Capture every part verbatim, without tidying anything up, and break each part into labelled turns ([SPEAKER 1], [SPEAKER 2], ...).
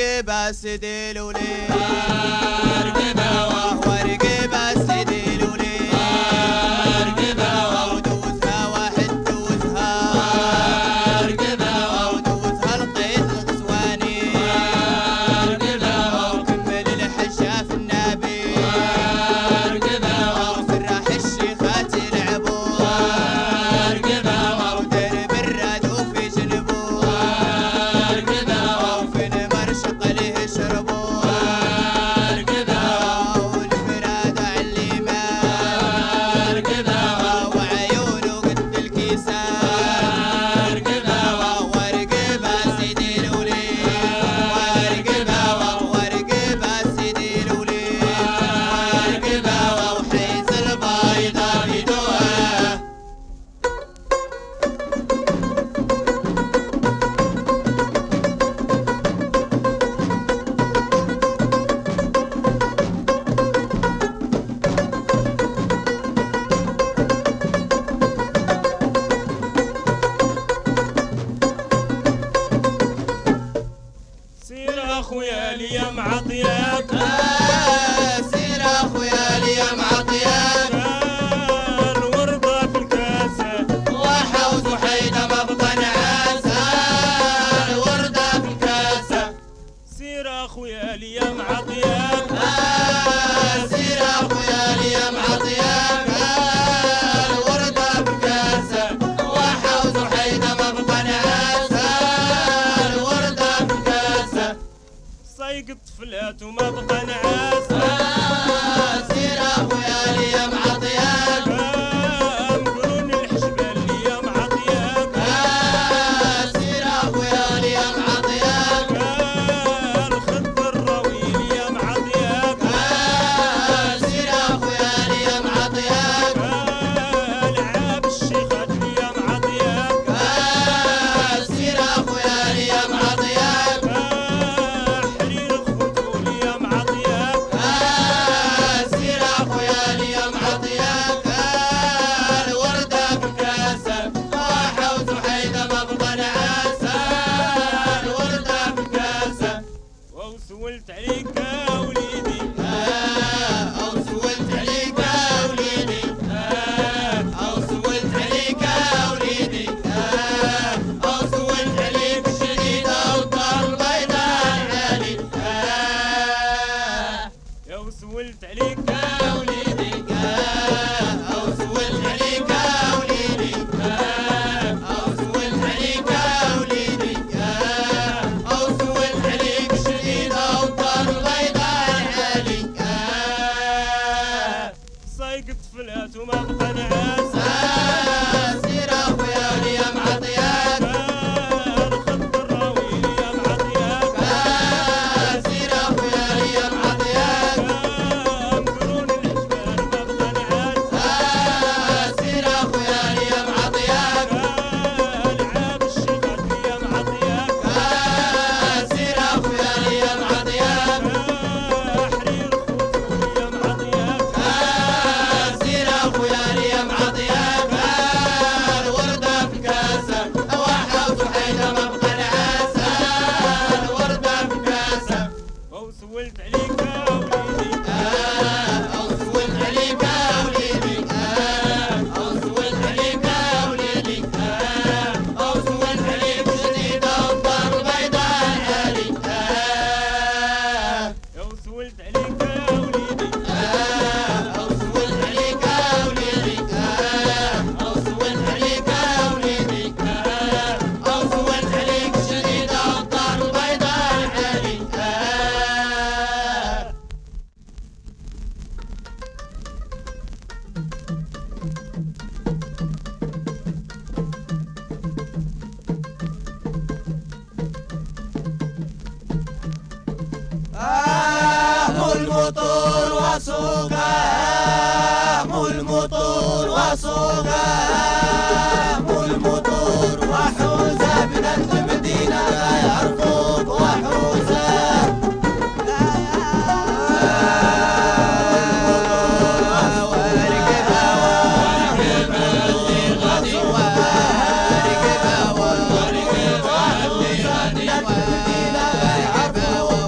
[SPEAKER 1] وارقبها سيدي الوليد وارقبها وارقبها سيدي الوليد وارقبها ودوزها واحد دوزها وارقبها ودوزها لقيت الغزواني وارقبها وكمل الحجة في النبي وارقبها وفرح الشيخات يلعبوا وارقبها ودرب الرادو في جنبه وارقبها وفي المرشق له يشربوا وارقبها والفراد علمه وارقبها وعيونه قد الكيسة وارقبها وارقبها سيدي الوليد وارقبها وارقبها سيدي الوليد وارقبها وحيز البيضة بدوها.
[SPEAKER 2] سير اخويا ليا معطياك
[SPEAKER 1] آه سير اخويا ليا معطياك
[SPEAKER 2] الوردة في الكاسة
[SPEAKER 1] وحوز وحيدة مبطن عاسى الوردة في الكاسة.
[SPEAKER 2] سير اخويا ليا معطياك
[SPEAKER 1] آه سير اخويا ليا معطياك الوردة في الكاسة وحوز وحيدة مبطن عاسى الوردة في الكاسة.
[SPEAKER 2] صيق طفلات ومبقى نعاسة
[SPEAKER 1] آه سير اخويا ليا معطياك
[SPEAKER 2] مقرون الحجبال ليا معطياك
[SPEAKER 1] آه سير اخويا ليا معطياك
[SPEAKER 2] الخط الروي ليا معطياك
[SPEAKER 1] آه سير اخويا ليا معطياك
[SPEAKER 2] العاب الشيخات ليا معطياك
[SPEAKER 1] آه سير اخويا ليا معطياك
[SPEAKER 2] حرير الخطو ليا معطياك
[SPEAKER 1] آه سير اخويا ليا معطياك الوردة في الكاسة وحوز وحيدة مبطن عاسى الوردة في الكاسة.
[SPEAKER 2] وسولت عليك يا وليدي
[SPEAKER 1] آه او سولت عليك يا وليدي آه او سولت عليك يا وليدي آه او سولت عليك الشديدة والطار البيضاء العالي آه
[SPEAKER 2] يا وسولت عليك
[SPEAKER 1] يا وليدي آه او سولت عليك يا وليدي آه او سولت عليك يا وليدي آه او سولت عليك الشديدة والطار البيضاء العالي آه
[SPEAKER 2] صيق طفلات ومبقى نعاسة
[SPEAKER 1] آه سير اخويا ليا معطياك
[SPEAKER 2] الخط الراوي ليا معطياك
[SPEAKER 1] آه سير اخويا ليا معطياك
[SPEAKER 2] مقرون الحجبال مبقى نعاسة
[SPEAKER 1] آه سير اخويا ليا معطياك
[SPEAKER 2] العاب الشيخات ليا معطياك
[SPEAKER 1] آه سير اخويا ليا معطياك
[SPEAKER 2] حرير الخطو ليا معطياك
[SPEAKER 1] آه سير اخويا ليا معطياك الوردة في الكاسة وحوز وحيدة مبقى نعاسة الوردة في الكاسة.
[SPEAKER 2] وسولت عليك يا وليدي
[SPEAKER 1] آه او سولت عليك يا وليدي آه او سولت عليك يا وليدي آه او سولت عليك الشديدة والطار البيضاء العالي آه
[SPEAKER 2] يا وسولت عليك يا وليدي
[SPEAKER 1] آه او سولت عليك يا وليدي آه او سولت عليك يا وليدي آه او سولت عليك الشديدة والطار البيضاء العالي آه آه المطور وسوقه آه المطور وسوقه آه المطور وحوزه من المدينة يرفض وحوزه وارقبها وارقبها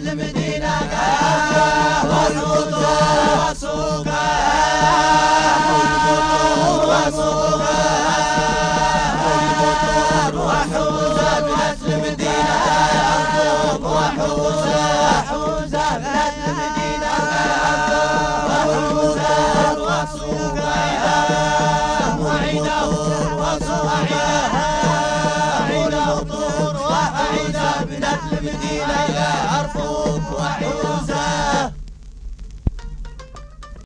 [SPEAKER 1] المدينة والبطور وسوقها والبطور وسوقها والبطور وحوزة بنت المدينة الضوب وحوزة وحوزة بنت المدينة والبطور وسوقها وعيدة وسوقها عيدة وطور وعيدة بنت المدينة